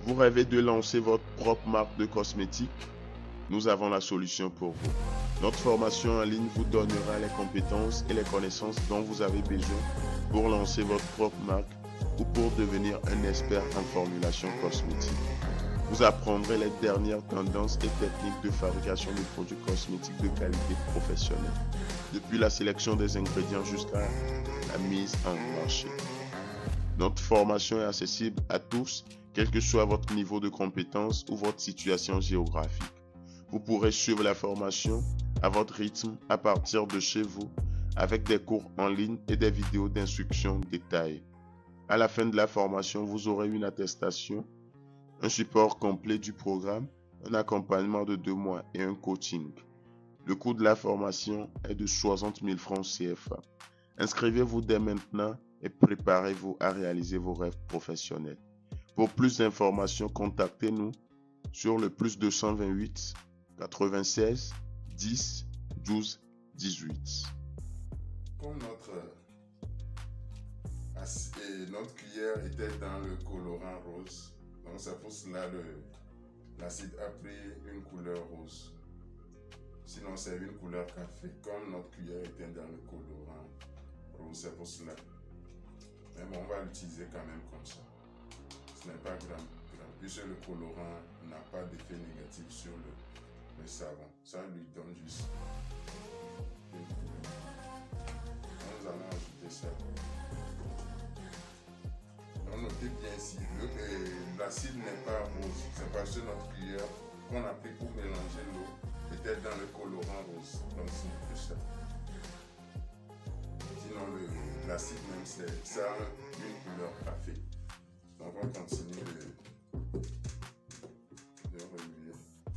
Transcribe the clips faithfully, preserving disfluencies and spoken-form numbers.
Vous rêvez de lancer votre propre marque de cosmétiques? Nous avons la solution pour vous. Notre formation en ligne vous donnera les compétences et les connaissances dont vous avez besoin pour lancer votre propre marque ou pour devenir un expert en formulation cosmétique. Vous apprendrez les dernières tendances et techniques de fabrication de produits cosmétiques de qualité professionnelle, depuis la sélection des ingrédients jusqu'à la mise en marché. Notre formation est accessible à tous, quel que soit votre niveau de compétence ou votre situation géographique. Vous pourrez suivre la formation à votre rythme à partir de chez vous, avec des cours en ligne et des vidéos d'instruction détaillées. À la fin de la formation, vous aurez une attestation, un support complet du programme, un accompagnement de deux mois et un coaching. Le coût de la formation est de soixante mille francs C F A. Inscrivez-vous dès maintenant et préparez-vous à réaliser vos rêves professionnels. Pour plus d'informations, contactez-nous sur le plus deux cent vingt-huit quatre-vingt-seize dix douze dix-huit. Comme notre, et notre cuillère était dans le colorant rose, donc c'est pour cela que l'acide a pris une couleur rose. Sinon c'est une couleur café. Comme notre cuillère était dans le colorant rose, c'est pour cela. Mais bon, on va l'utiliser quand même comme ça. Ce n'est pas grave, grave puisque le colorant n'a pas d'effet négatif sur le, le savon. Ça lui donne juste une couleur. Nous allons ajouter ça. Donc notez bien ici, l'acide n'est pas rose. C'est parce que notre cuillère qu'on a pris pour mélanger l'eau était dans le colorant rose. Donc c'est plus ça. Sinon l'acide même, ça a une couleur café. Donc on continue de, de remuer.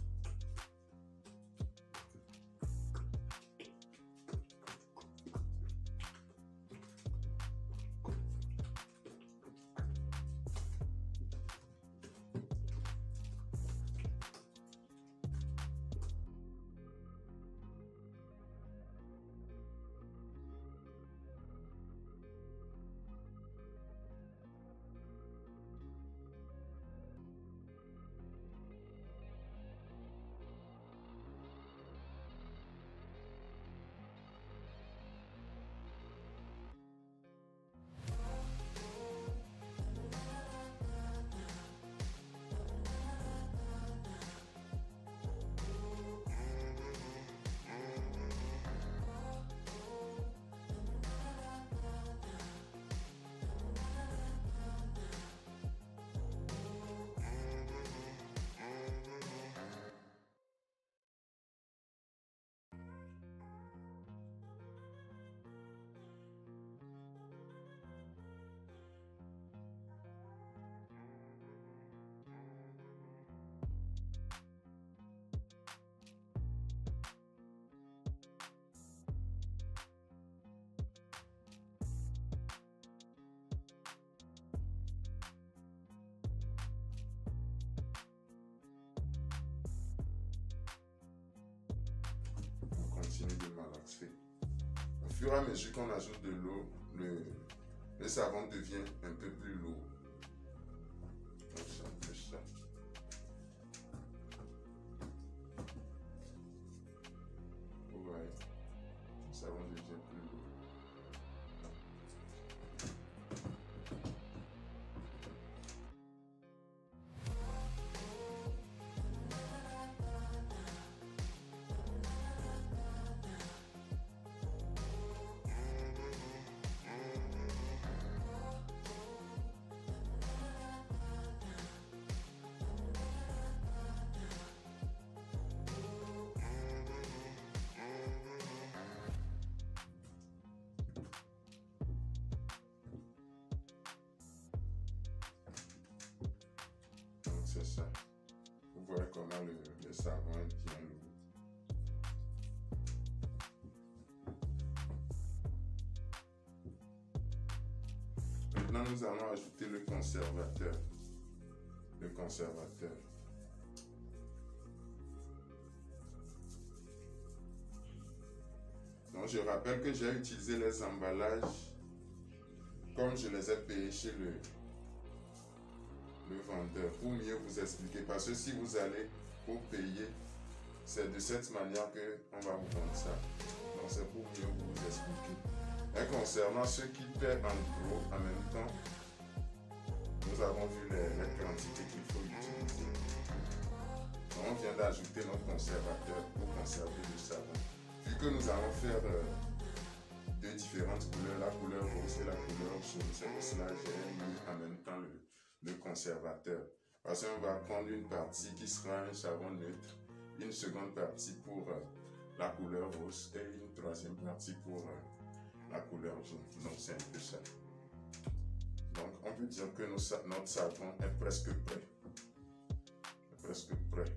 Continue de malaxer. Au fur et à mesure qu'on ajoute de l'eau, le, le savon devient un peu plus lourd. Comme ça, un peu ça. Vous voyez, le savon devient plus lourd. C'est ça. Vous voyez comment le, le savon est bien lourd. Maintenant, nous allons ajouter le conservateur. Le conservateur. Donc, je rappelle que j'ai utilisé les emballages comme je les ai payés chez le le vendeur pour mieux vous expliquer. Parce que si vous allez pour payer, c'est de cette manière qu'on va vous vendre ça. Donc c'est pour mieux vous expliquer. Et concernant ceux qui paient en gros, en même temps, nous avons vu les, les quantités qu'il faut utiliser. Donc on vient d'ajouter notre conservateur pour conserver le savon. Vu que nous allons faire euh, deux différentes couleurs, la couleur rose et la couleur jaune, c'est pour cela que j'ai mis en même temps le, le conservateur. Parce qu'on va prendre une partie qui sera un savon neutre, une seconde partie pour euh, la couleur rose et une troisième partie pour euh, la couleur jaune. Donc c'est un peu ça. Donc on peut dire que nos, notre savon est presque prêt. Est presque prêt.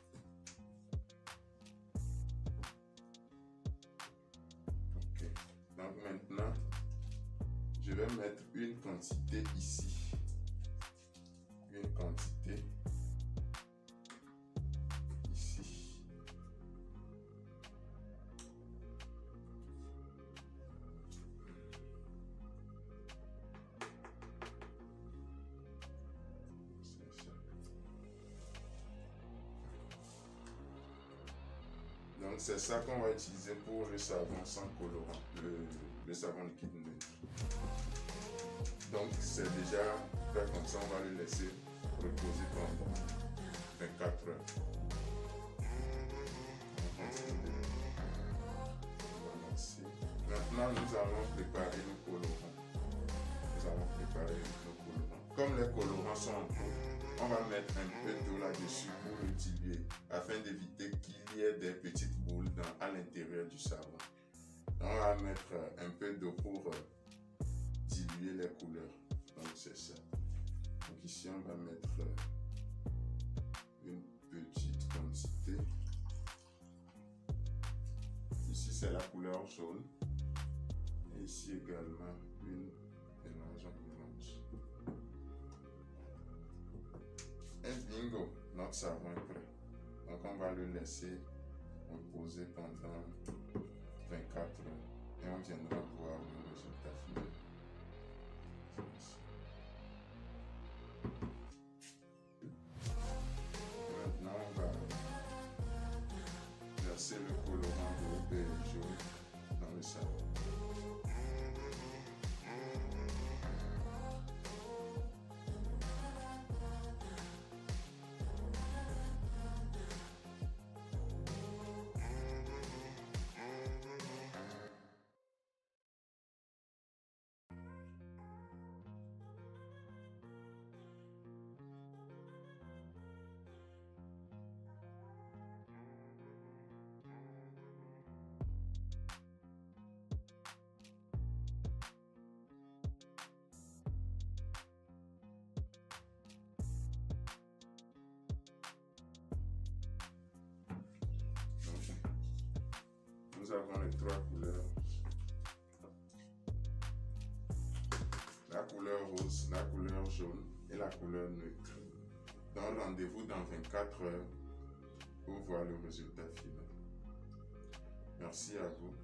Ok. Donc maintenant, je vais mettre une quantité ici. Une quantité ici. Donc c'est ça qu'on va utiliser pour le savon sans colorant, le, le savon liquide neutre. Donc c'est déjà fait comme ça, on va le laisser reposer pendant vingt-quatre heures. Maintenant nous allons préparer nos colorants. Nous allons préparer nos colorants. Comme les colorants sont en poudre, on va mettre un peu d'eau là-dessus pour le diluer afin d'éviter qu'il y ait des petites boules dans, à l'intérieur du savon. Donc, on va mettre un peu d'eau pour euh, diluer les couleurs. Donc c'est ça. Donc ici on va mettre une petite quantité. Ici c'est la couleur jaune. Et ici également une mélange orange. Et bingo, notre savon est prêt. Donc on va le laisser reposer pendant vingt-quatre heures. Et on viendra voir le résultat final. Maintenant, on va verser le colorant rouge et jaune dans le savon. Nous avons les trois couleurs. La couleur rose, la couleur jaune et la couleur neutre. Donc rendez-vous dans vingt-quatre heures pour voir le résultat final. Merci à vous.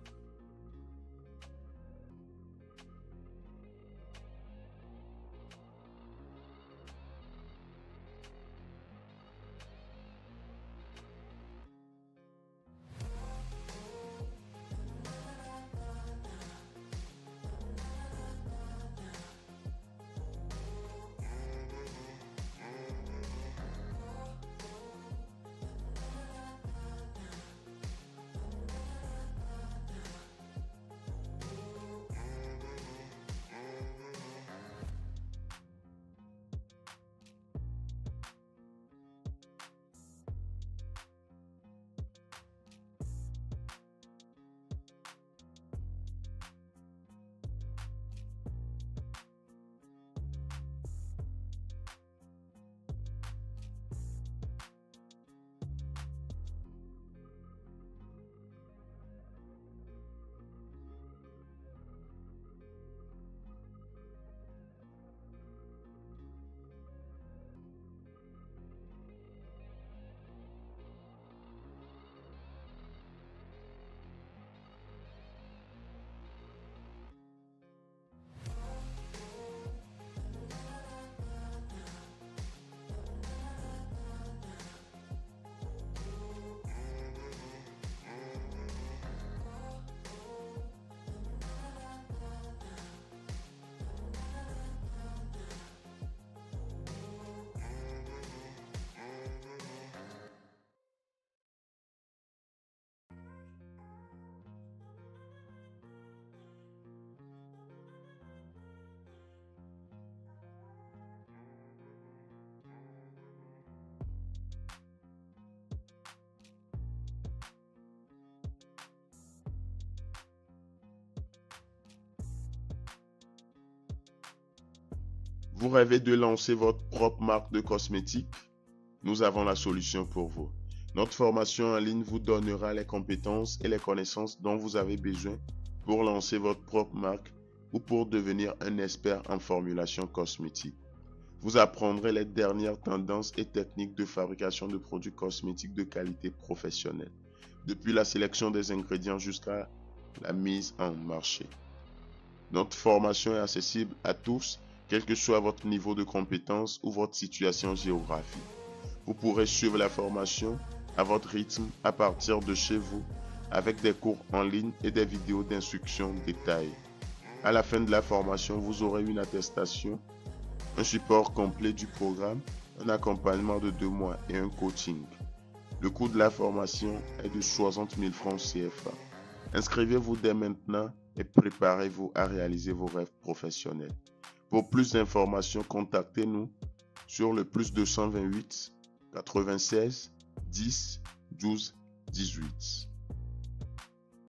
Vous rêvez de lancer votre propre marque de cosmétiques? Nous avons la solution pour vous. Notre formation en ligne vous donnera les compétences et les connaissances dont vous avez besoin pour lancer votre propre marque ou pour devenir un expert en formulation cosmétique. Vous apprendrez les dernières tendances et techniques de fabrication de produits cosmétiques de qualité professionnelle, depuis la sélection des ingrédients jusqu'à la mise en marché. Notre formation est accessible à tous, quel que soit votre niveau de compétence ou votre situation géographique. Vous pourrez suivre la formation à votre rythme à partir de chez vous, avec des cours en ligne et des vidéos d'instruction détaillées. À la fin de la formation, vous aurez une attestation, un support complet du programme, un accompagnement de deux mois et un coaching. Le coût de la formation est de soixante mille francs C F A. Inscrivez-vous dès maintenant et préparez-vous à réaliser vos rêves professionnels. Pour plus d'informations, contactez-nous sur le plus deux cent vingt-huit quatre-vingt-seize dix douze dix-huit.